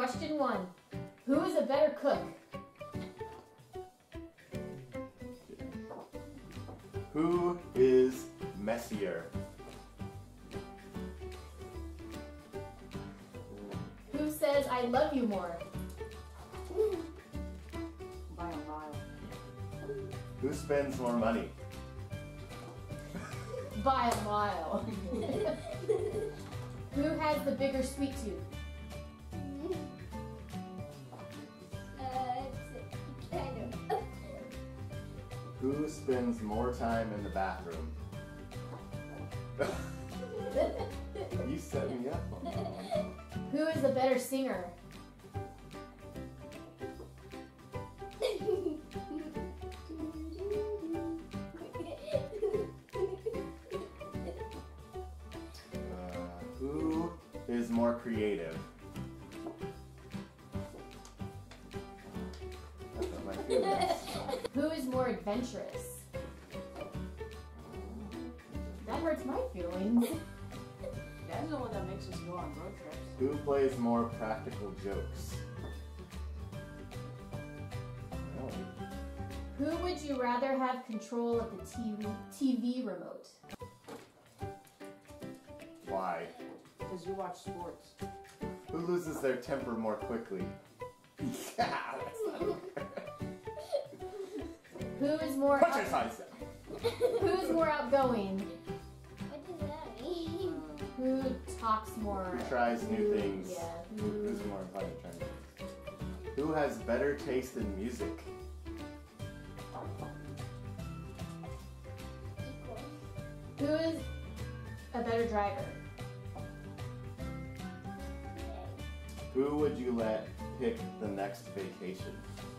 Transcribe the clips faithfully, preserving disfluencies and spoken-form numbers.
Question one. Who is a better cook? Who is messier? Who says I love you more? By a mile. Who spends more money? By a mile. Who has the bigger sweet tooth? Who spends more time in the bathroom? You set me up on that one. Who is the better singer? Uh, who is more creative? That's not my feelings. Who is more adventurous? That hurts my feelings. That's the one that makes us go on road trips. Who plays more practical jokes? Really? Who would you rather have control of the T V, T V remote? Why? Because you watch sports. Who loses their temper more quickly? Yeah, that's not fair. Who is more Put your sides down. Who is more outgoing? What does that mean? Who talks more? Who tries new Who- things? Yeah. Who, who's more inclined to try new things? Who has better taste in music? Equal. Who is a better driver? Who would you let pick the next vacation?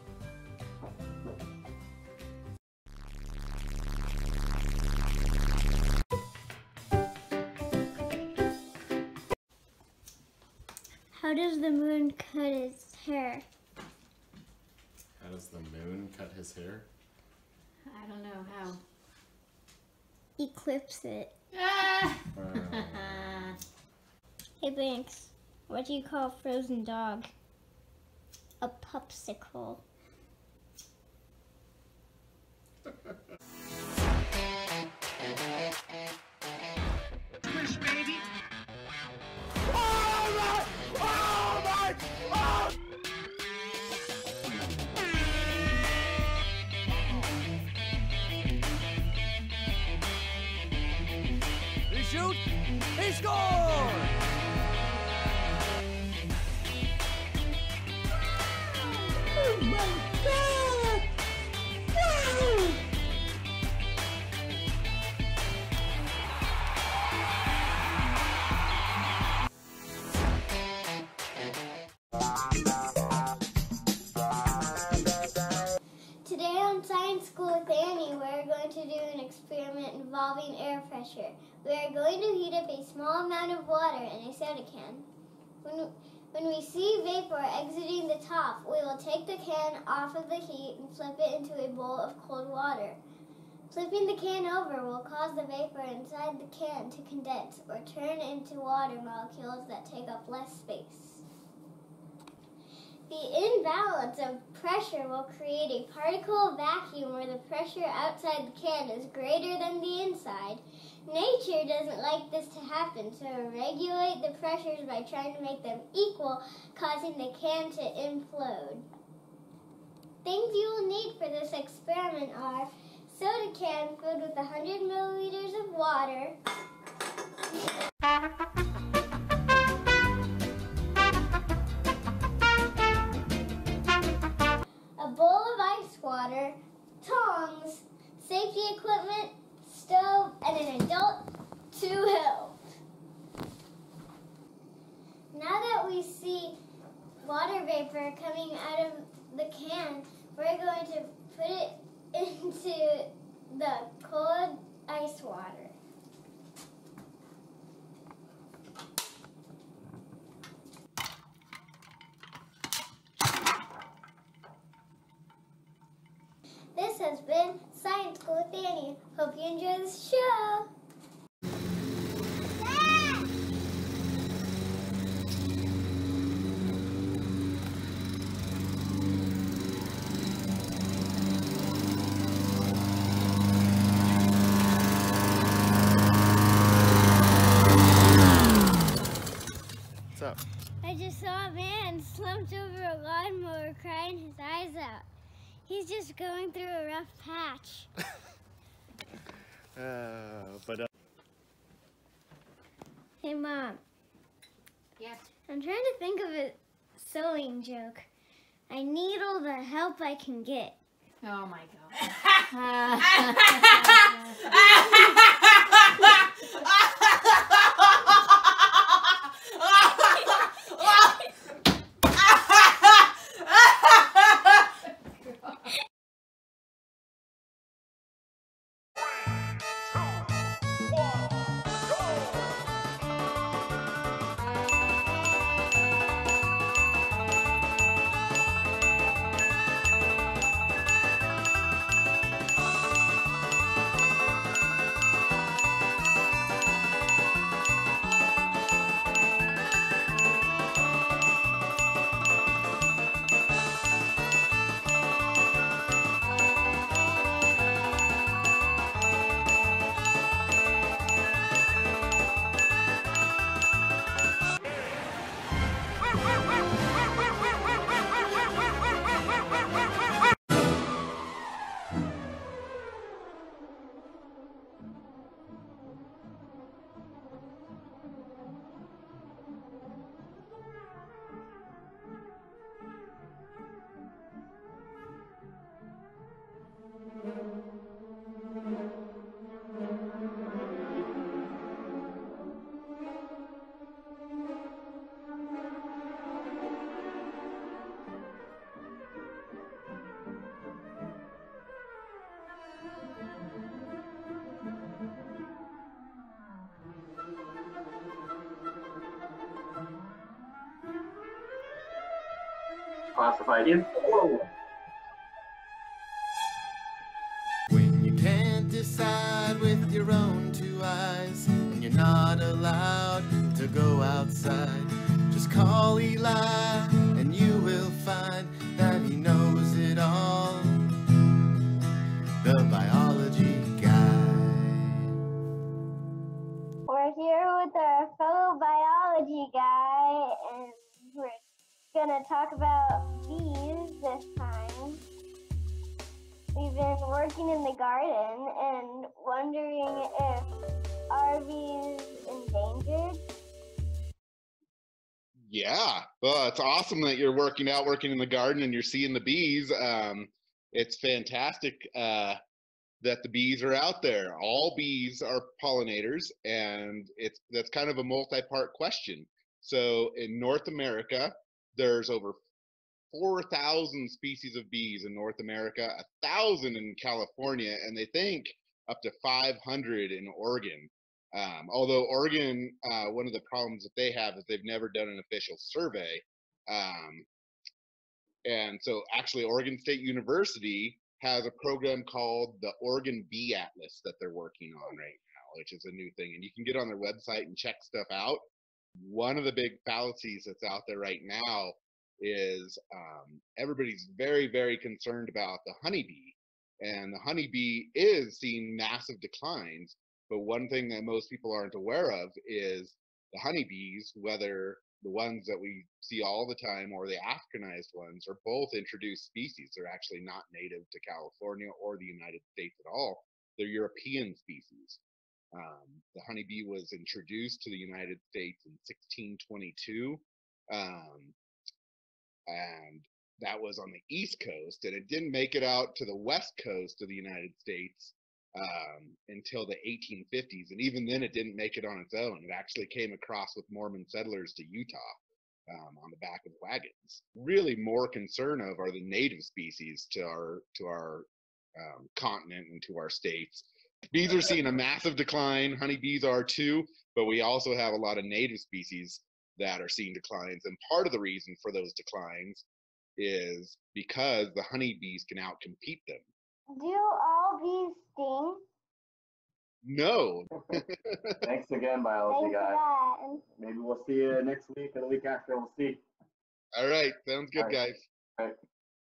How does the moon cut its hair? How does the moon cut his hair? I don't know how. Eclipse it. Ah! Uh, Hey Banks, what do you call a frozen dog? A popsicle. Push, baby. He shoots. He scores. Oh my God! No! Today on Science School with Annie, we're going to do an experiment involving air pressure. We are going to heat up a small amount of water in a soda can. When, when we see vapor exiting the top, we will take the can off of the heat and flip it into a bowl of cold water. Flipping the can over will cause the vapor inside the can to condense or turn into water molecules that take up less space. The imbalance of pressure will create a particle vacuum where the pressure outside the can is greater than the inside. Nature doesn't like this to happen, so regulate the pressures by trying to make them equal, causing the can to implode. Things you will need for this experiment are soda can filled with one hundred milliliters of water, a bowl of ice water, tongs, safety equipment, stove, and an adult to help. Now that we see water vapor coming out of the can, we're going to put it into the cold ice water. This has been Science School with Annie. Hope you enjoy this show. I just saw a man slumped over a lawnmower crying his eyes out. He's just going through a rough patch. uh, but uh... Hey, Mom. Yeah. I'm trying to think of a sewing joke. I need all the help I can get. Oh my god. Classified info. When you can't decide with your own two eyes, and you're not allowed to go outside, just call Eli and you will find that he knows it all. The biology guy. We're here with our fellow biology guy, and we're gonna talk about bees this time. We've been working in the garden and wondering if are bees endangered? Yeah, well, it's awesome that you're working out, working in the garden, and you're seeing the bees. Um, it's fantastic uh, that the bees are out there. All bees are pollinators, and it's that's kind of a multi-part question. So in North America, there's over four thousand species of bees in North America, one thousand in California, and they think up to five hundred in Oregon. Um, although Oregon, uh, one of the problems that they have is they've never done an official survey. Um, and so actually Oregon State University has a program called the Oregon Bee Atlas that they're working on right now, which is a new thing. And you can get on their website and check stuff out. One of the big fallacies that's out there right now is um, everybody's very, very concerned about the honeybee. And the honeybee is seeing massive declines. But one thing that most people aren't aware of is the honeybees, whether the ones that we see all the time or the Africanized ones, are both introduced species. They're actually not native to California or the United States at all. They're European species. Um, the honeybee was introduced to the United States in sixteen twenty-two. Um, and that was on the East Coast, and it didn't make it out to the West Coast of the United States um, until the eighteen fifties, and even then it didn't make it on its own. It actually came across with Mormon settlers to Utah um, on the back of wagons. Really more concern of are the native species to our to our um, continent and to our states. Bees are seeing a massive decline, honeybees are too, but we also have a lot of native species that are seeing declines, and part of the reason for those declines is because the honeybees can outcompete them. Do all bees sting? No. Thanks again, biology Thanks guy. for that. Maybe we'll see you next week or the week after. We'll see. All right, sounds good, All right. guys. All right.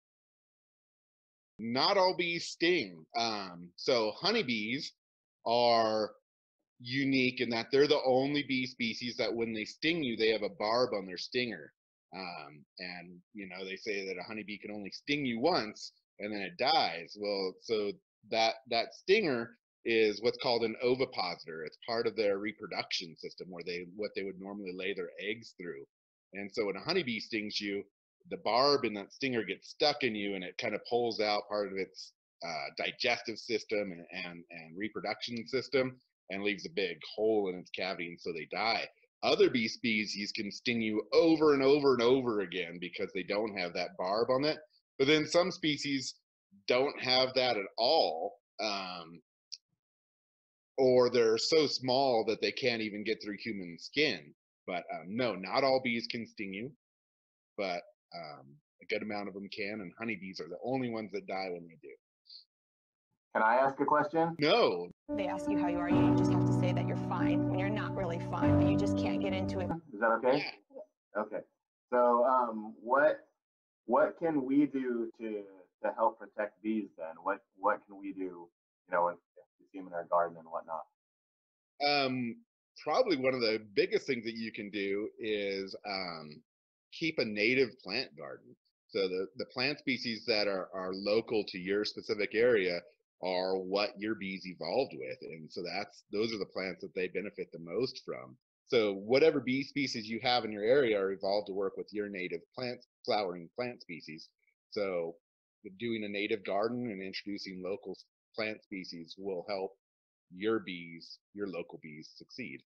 Not all bees sting. Um, so honeybees are unique in that they're the only bee species that when they sting you, they have a barb on their stinger. Um, and, you know, they say that a honeybee can only sting you once and then it dies. Well, so that, that stinger is what's called an ovipositor. It's part of their reproduction system where they, what they would normally lay their eggs through. And so when a honeybee stings you, the barb in that stinger gets stuck in you and it kind of pulls out part of its uh, digestive system and, and, and reproduction system and leaves a big hole in its cavity, and so they die. Other bee species can sting you over and over and over again because they don't have that barb on it. But then some species don't have that at all, um, or they're so small that they can't even get through human skin. But um, no, not all bees can sting you, but um, a good amount of them can, and honeybees are the only ones that die when they do. Can I ask a question? No. They ask you how you are, you just have to say that you're fine when you're not really fine, but you just can't get into it. Is that okay? Yeah. Okay. So, um, what what can we do to to help protect bees then? What what can we do, you know, if, if we see them in our garden and whatnot? Um, probably one of the biggest things that you can do is um, keep a native plant garden. So the, the plant species that are, are local to your specific area are what your bees evolved with. And so that's, those are the plants that they benefit the most from. So whatever bee species you have in your area are evolved to work with your native plant, flowering plant species. So doing a native garden and introducing local plant species will help your bees, your local bees, succeed.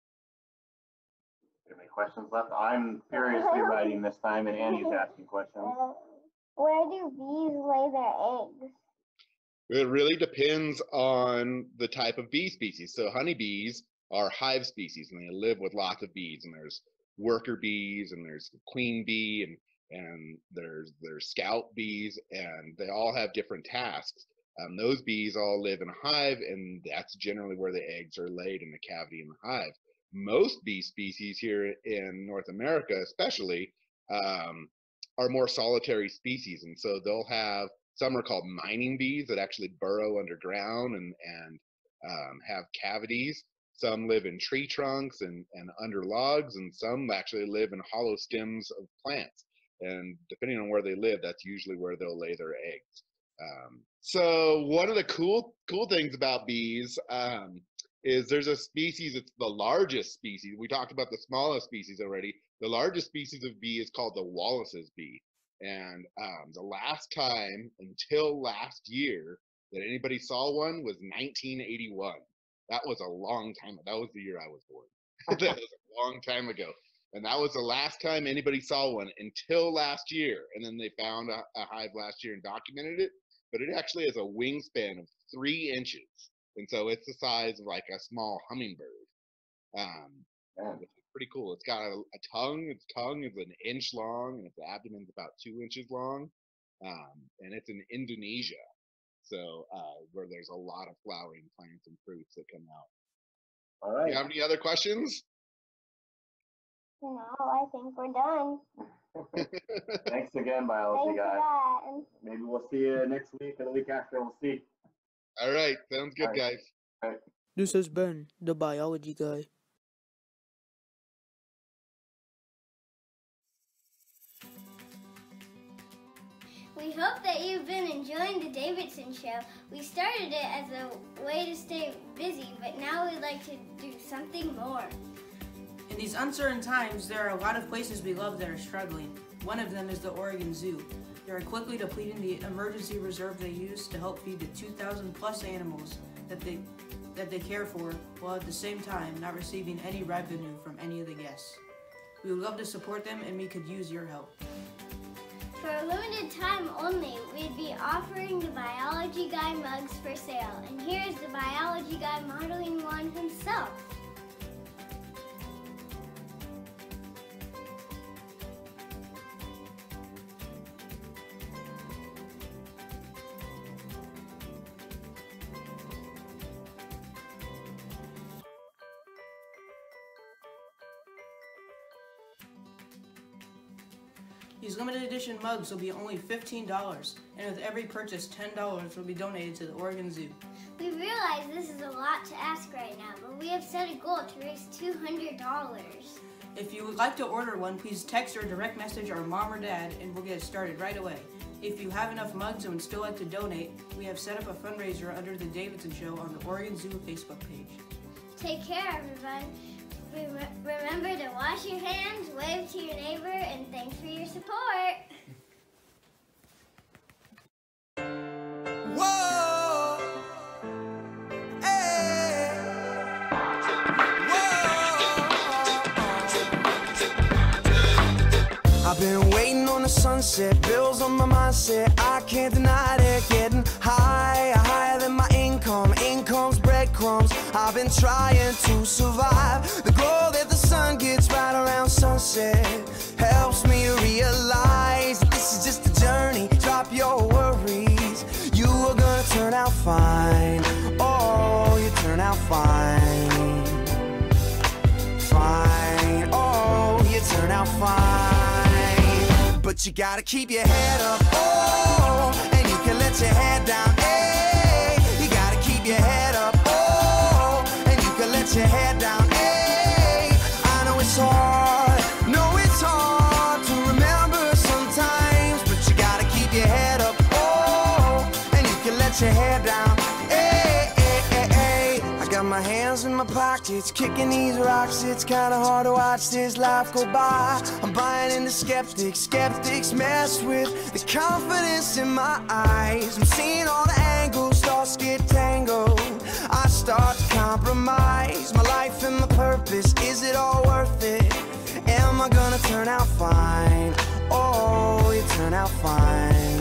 Any questions left? I'm furiously writing this time, and Annie's asking questions. Uh, where do bees lay their eggs? It really depends on the type of bee species. So honeybees are hive species, and they live with lots of bees. And there's worker bees, and there's queen bee, and and there's there's scout bees, and they all have different tasks. Um, those bees all live in a hive, and that's generally where the eggs are laid, in the cavity in the hive. Most bee species here in North America, especially, um, are more solitary species, and so they'll have, some are called mining bees that actually burrow underground and and um, have cavities. Some live in tree trunks and and under logs, and some actually live in hollow stems of plants. And depending on where they live, that's usually where they'll lay their eggs. Um, so one of the cool cool things about bees um, is there's a species, it's the largest species. We talked about the smallest species already. The largest species of bee is called the Wallace's bee. And um, the last time, until last year, that anybody saw one was nineteen eighty-one. That was a long time. That was the year I was born. That was a long time ago. And that was the last time anybody saw one until last year. And then they found a, a hive last year and documented it. But it actually has a wingspan of three inches. And so it's the size of like a small hummingbird. Um, which is pretty cool. It's got a, a tongue. Its tongue is an inch long, and its abdomen's about two inches long. Um, and it's in Indonesia, so uh, where there's a lot of flowering plants and fruits that come out. All right. Do you have any other questions? No, I think we're done. Thanks again, biology Thanks guy. for that. Maybe we'll see you next week or the week after. We'll see. All right, sounds good, All right. guys. All right. This has been the biology guy. We hope that you've been enjoying the Davidson show. We started it as a way to stay busy, but now we'd like to do something more. In these uncertain times, there are a lot of places we love that are struggling. One of them is the Oregon Zoo. They are quickly depleting the emergency reserve they use to help feed the two thousand plus animals that they that they care for, while at the same time not receiving any revenue from any of the guests. We would love to support them, and we could use your help. For a limited time only, we'd be offering the Biology Guy mugs for sale. And here's the Biology Guy modeling one himself. These limited edition mugs will be only fifteen dollars, and with every purchase, ten dollars will be donated to the Oregon Zoo. We realize this is a lot to ask right now, but we have set a goal to raise two hundred dollars. If you would like to order one, please text or direct message our mom or dad and we'll get it started right away. If you have enough mugs and would still like to donate, we have set up a fundraiser under the Davidson Show on the Oregon Zoo Facebook page. Take care, everyone. Rem- remember to wash your hands, wave to your neighbor, and thanks for your support. Whoa, hey, whoa. I've been waiting on the sunset, bills on my mindset. I can't deny it, getting higher, higher than my income. Income's breadcrumbs. I've been trying to survive. The glow that the sun gets right around sunset helps me realize that this is just a journey. Drop your worries. You are gonna turn out fine. Oh, you turn out fine. Fine. Oh, you turn out fine. But you gotta keep your head up. Oh, and you can let your head down. Hey, you gotta keep your head up. Oh, and you can let your head down. Hey, I know it's hard. No, it's hard to remember sometimes. But you gotta keep your head up. Let your hair down, hey, hey, hey, hey. I got my hands in my pockets, kicking these rocks. It's kinda hard to watch this life go by. I'm buying into skeptics, skeptics mess with the confidence in my eyes. I'm seeing all the angles, thoughts get tangled. I start to compromise my life and my purpose. Is it all worth it? Am I gonna turn out fine? Oh, you turn out fine.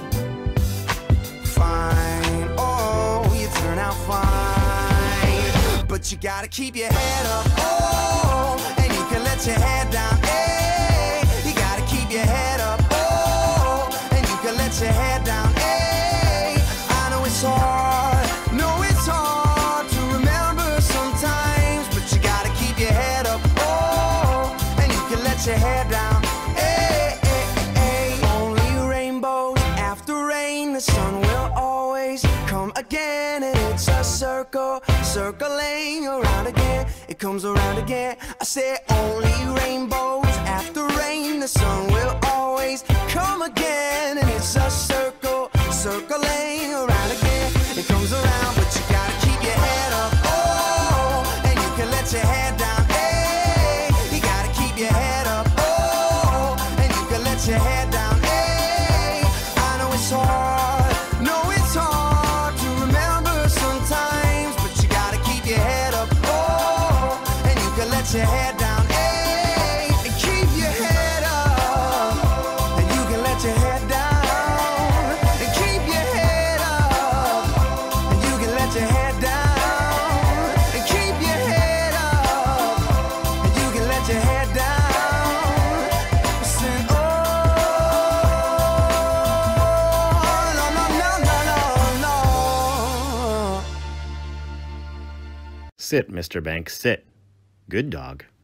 Fine, oh, you turn out fine. But you gotta keep your head up, oh, and you can let your head down, hey. You gotta keep your head up, oh, and you can let your head down, hey. I know it's hard, no, it's hard to remember sometimes. But you gotta keep your head up, oh, and you can let your head down, hey, hey, hey, hey. Only rainbows after rain, the sun will always come again, and it's a circle, circling around again. It comes around again. I say only rainbows after rain, the sun will always come again, and it's a circle, circling around again. It comes around, but you gotta keep your head up, oh, and you can let your head down, hey. You gotta keep your head up, oh, and you can let your head down, hey. I know it's hard. Let your head down, hey, and keep your head up, and you can let your head down, and keep your head up, and you can let your head down, and keep your head up, and you can let your head down. Sing, oh, no, no, no, no, no. Sit, Mister Banks, sit. Good dog.